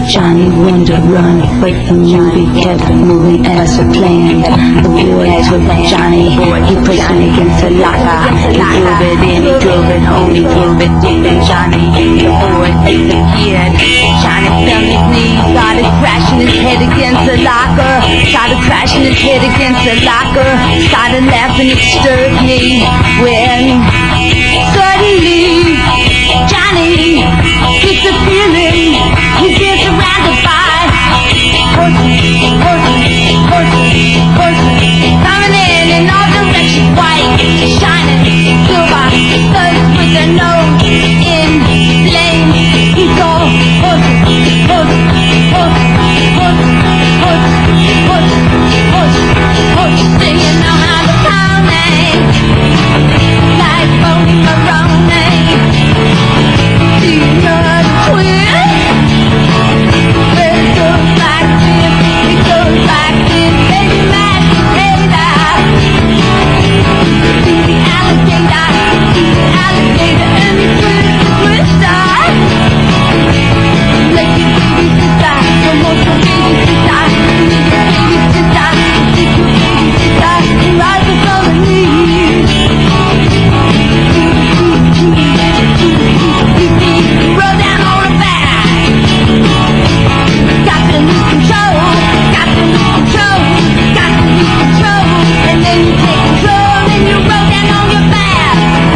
Johnny wanted to run, but the movie kept moving as planned. The boy took Johnny, he pushed him against the locker. He drove it in, he drove it home, he drove it in. Johnny, the boy disappeared. Johnny fell on his knees, started crashing his head against the locker. Started crashing his head against the locker. Started laughing hysterically when suddenly Johnny gets a feeling he's been surrounded by horses, horses, horses, horses, coming in all directions, white, shining, silver, studs with their nose in flames. He saw horses, horses, horses, horses, horses, horses, horses, horses, singing around the county like Bone Maroney. Do you know the twist? Well, it goes like this, it goes like this, baby, mashed potato. See the alligator, and the twister. Like your baby sister, don't want your baby sister. Need your baby sister, take your baby sister, right before the knees. Roll down on the back. Got to lose control, got to lose control, got to lose control. And then you take control and you roll down on your back.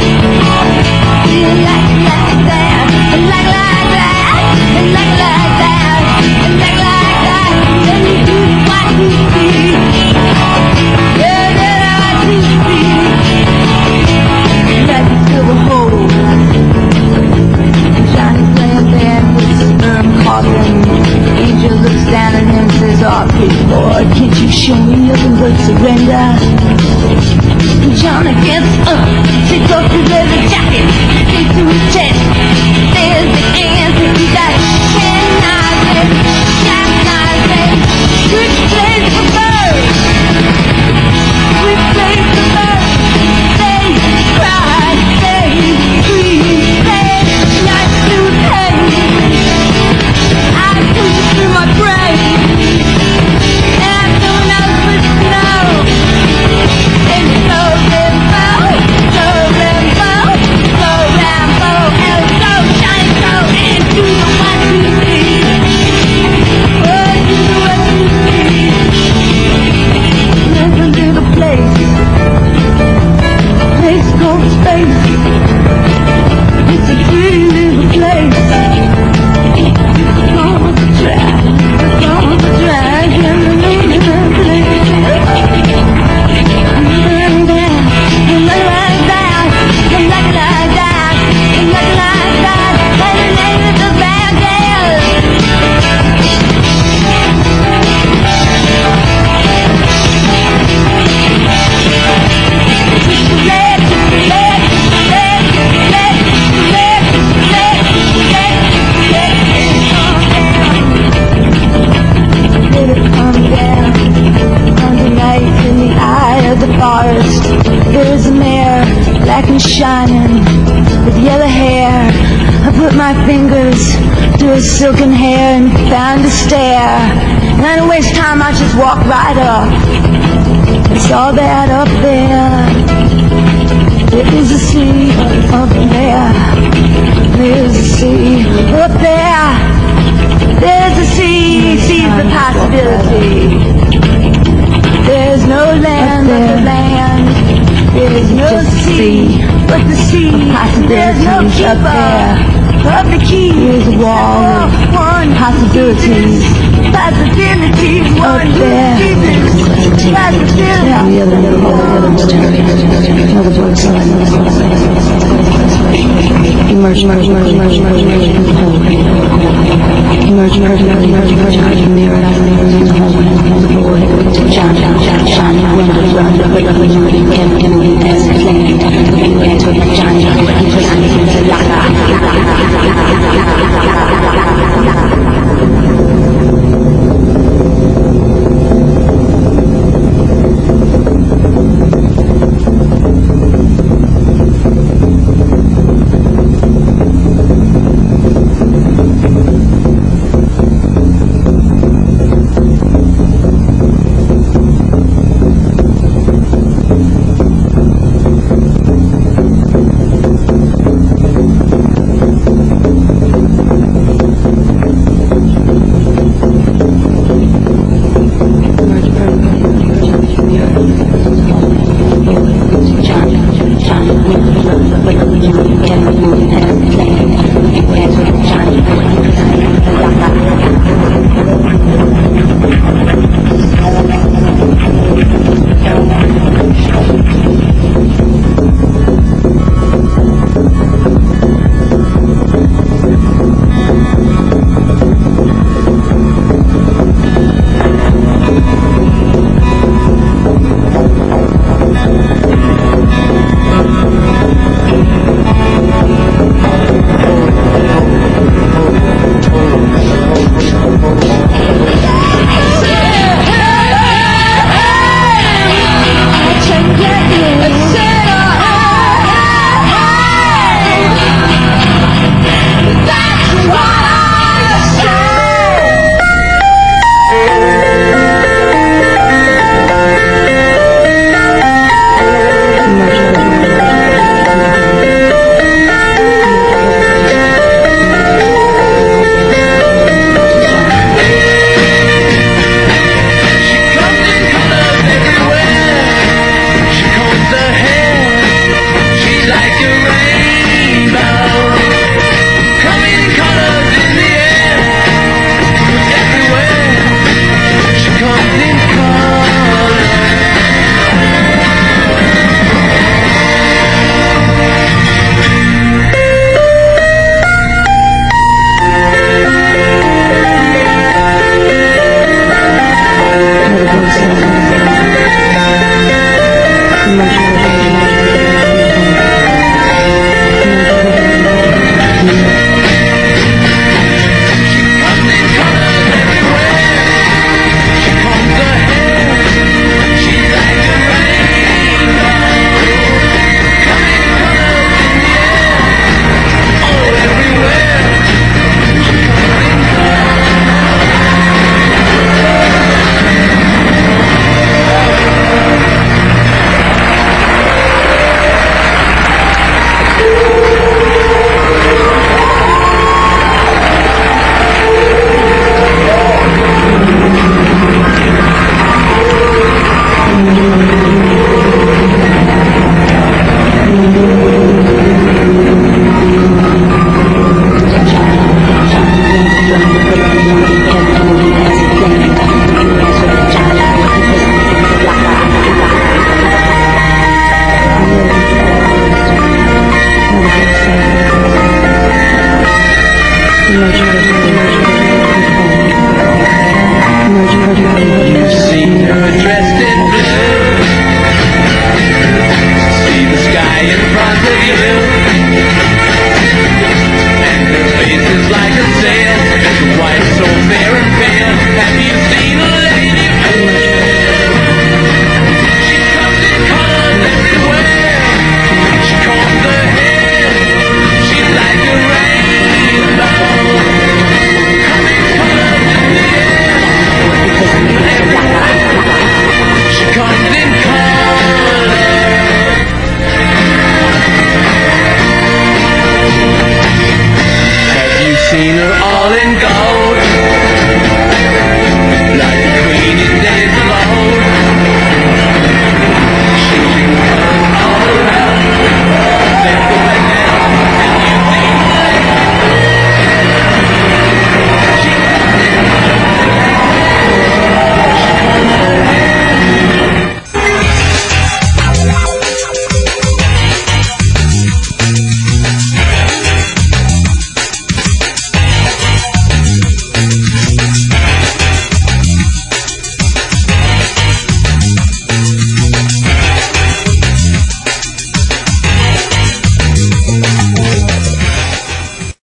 Like that, and like that, and like that, and like that. Then you do what you see. Yeah, that I do see. Like you fill the hole. Johnny's laying there with the sperm coffin. Angel looks down at him and says, "Oh, pretty boy, can't you show me nothing but surrender?" Johnny gets up, takes off his leather jacket, takes to his chest. There's the answer to that shanizing, good place for birds, good place for birds. They cry, they scream, they like to pain. I push it through my brain, and no one else would know. It's so Rambo, and it's so shiny, so and do the one, two, three. Oh, do the one, two, three. There's a little place called space. It's a pretty little place. On the track, and the little place. And like that, and like that, and like that, and the name of the band is. Let it come down underneath in the eye of the forest. There's a mare, black and shining, with yellow hair. I put my fingers through her silken hair and found a stair. And I don't waste time, I just walk right up. It's all that up there. There is a sea up there. There's a sea up there. There's a sea, sees the possibility. There's no land but the land. There's no sea but the sea. There's no keeper of the key. There's a wall of one possibilities. Possibilities, one there. Emerge, emerge, emerge, emerge, emerge, emerge, emerge, emerge, emerge, mirror, Johnny, window, run, as planned. Johnny, he was